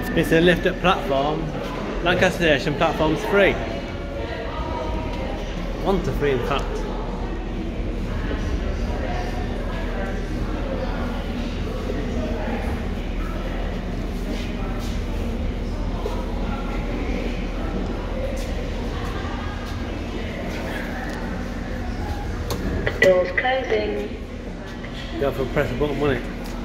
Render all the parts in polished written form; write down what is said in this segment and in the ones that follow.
It's a lift up platform. Lancaster Station platform's 3. 1 to 3 in fact. Doors closing. You have to press a button, won't it?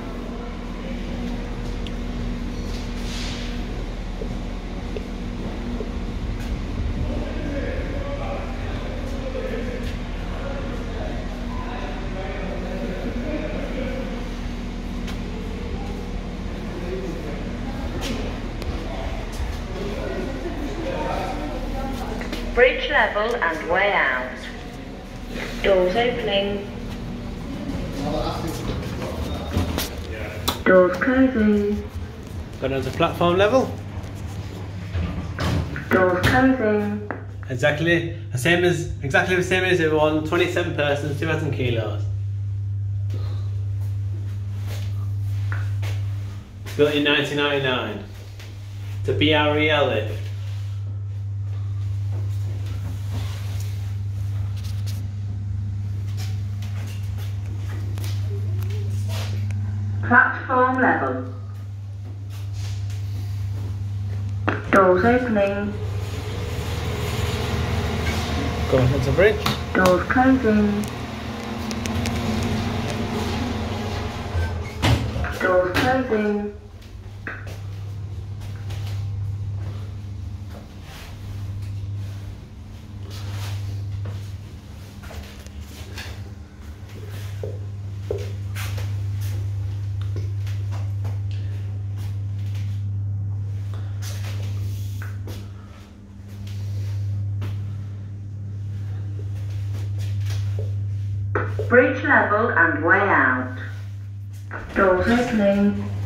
Bridge level and way out. Doors opening. Doors closing. Going on to platform level. Doors closing. Exactly the same as everyone. 27 persons, 2,000 kilos. Built in 1999. It's a BREL lift. Platform level. Doors opening. Going onto the bridge. Doors closing. Doors closing. Bridge level and way out. Doors opening.